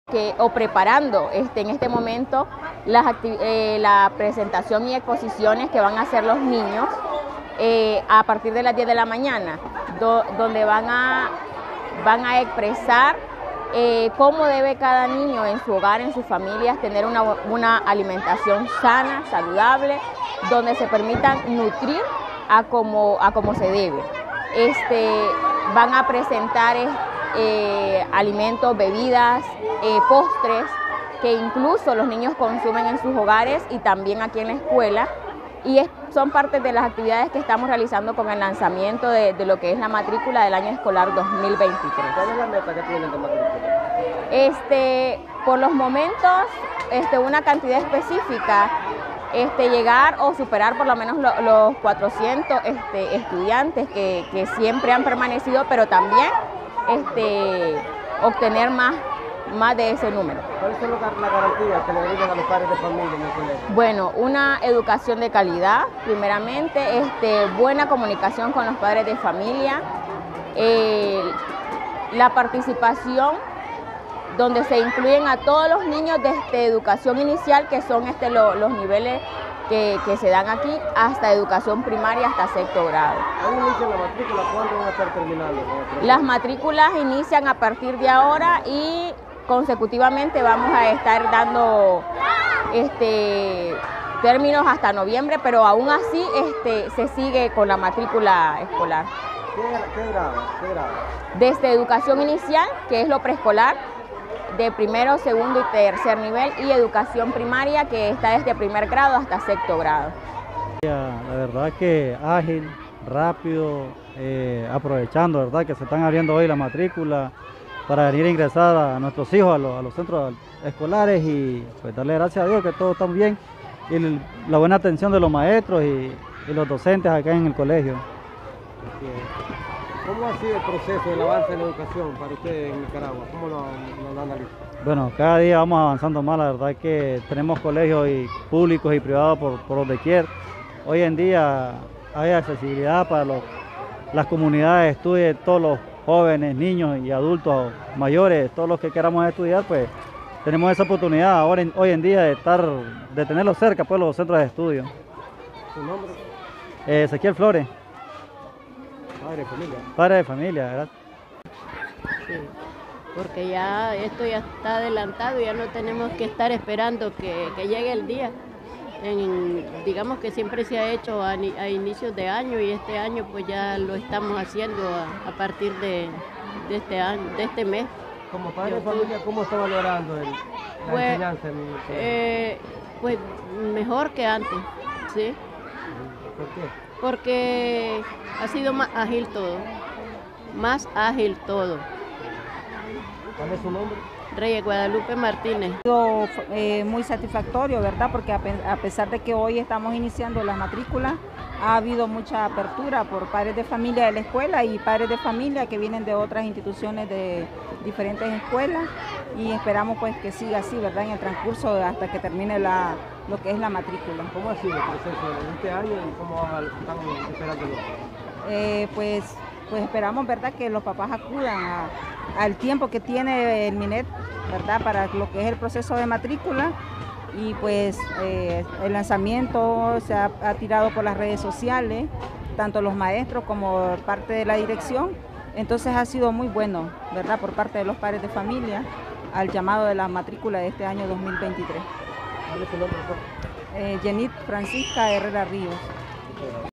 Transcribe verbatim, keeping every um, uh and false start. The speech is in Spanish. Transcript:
Que, o preparando este, en este momento las eh, la presentación y exposiciones que van a hacer los niños eh, a partir de las diez de la mañana, do, donde van a, van a expresar eh, cómo debe cada niño en su hogar, en sus familias, tener una, una alimentación sana, saludable, donde se permitan nutrir a como, a como se debe. Este, van a presentar eh, alimentos, bebidas, eh, postres, que incluso los niños consumen en sus hogares y también aquí en la escuela, y es, son parte de las actividades que estamos realizando con el lanzamiento de, de lo que es la matrícula del año escolar dos mil veintitrés. ¿Cuál es la meta que tienen de matrícula? Este, por los momentos, este, una cantidad específica, este, llegar o superar por lo menos lo, los cuatrocientos este, estudiantes que, que siempre han permanecido, pero también este, obtener más, más de ese número. ¿Cuáles son las garantías que le brindan a los padres de familia en el colegio? Bueno, una educación de calidad, primeramente, este, buena comunicación con los padres de familia, eh, la participación donde se incluyen a todos los niños desde educación inicial, que son este, lo, los niveles que, que se dan aquí, hasta educación primaria, hasta sexto grado. ¿Cuándo inician la matrícula? ¿Cuándo van a estar terminando? Las matrículas inician a partir de ahora y consecutivamente vamos a estar dando este, términos hasta noviembre, pero aún así este, se sigue con la matrícula escolar. ¿Qué, qué grado? ¿Qué grado? Desde educación inicial, que es lo preescolar, de primero, segundo y tercer nivel, y educación primaria, que está desde primer grado hasta sexto grado. La verdad que ágil, rápido, eh, aprovechando, ¿verdad?, que se están abriendo hoy la matrícula para venir a ingresar a nuestros hijos a los, a los centros escolares, y pues darle gracias a Dios que todo está bien, y el, la buena atención de los maestros y, y los docentes acá en el colegio. ¿Cómo ha sido el proceso del avance en la educación para usted en Nicaragua? ¿Cómo lo, lo analiza? Bueno, cada día vamos avanzando más. La verdad es que tenemos colegios y públicos y privados por, por donde quiera. Hoy en día hay accesibilidad para los, las comunidades de estudio de todos los jóvenes, niños y adultos mayores, todos los que queramos estudiar, pues tenemos esa oportunidad ahora en, hoy en día de estar, de tenerlos cerca, pues, los centros de estudio. ¿Su nombre? Eh, Ezequiel Flores. Padre de familia. Padre de familia, ¿verdad? Sí, porque ya esto ya está adelantado, ya no tenemos que estar esperando que, que llegue el día. En, digamos que siempre se ha hecho a, a inicios de año, y este año pues ya lo estamos haciendo a, a partir de, de, este año, de este mes. Como padre de familia, ¿cómo está valorando el, la pues, enseñanza en el colegio? Eh, pues mejor que antes, ¿sí? ¿Por qué? Porque ha sido más ágil todo, más ágil todo. ¿Cuál es su nombre? Reyes Guadalupe Martínez. Ha sido eh, muy satisfactorio, ¿verdad? Porque a, pe a pesar de que hoy estamos iniciando las matrículas, ha habido mucha apertura por padres de familia de la escuela y padres de familia que vienen de otras instituciones de diferentes escuelas, y esperamos pues que siga así, ¿verdad?, en el transcurso hasta que termine la, lo que es la matrícula. ¿Cómo ha sido el proceso en este año y cómo están esperándolo? Eh, pues, pues esperamos, ¿verdad?, que los papás acudan a, al tiempo que tiene el MINET, ¿verdad?, para lo que es el proceso de matrícula. Y pues eh, el lanzamiento se ha, ha tirado por las redes sociales, tanto los maestros como parte de la dirección. Entonces ha sido muy bueno, ¿verdad?, por parte de los padres de familia al llamado de la matrícula de este año dos mil veintitrés. ¿Cuál es su nombre? Eh, Jenit Francisca Herrera Ríos.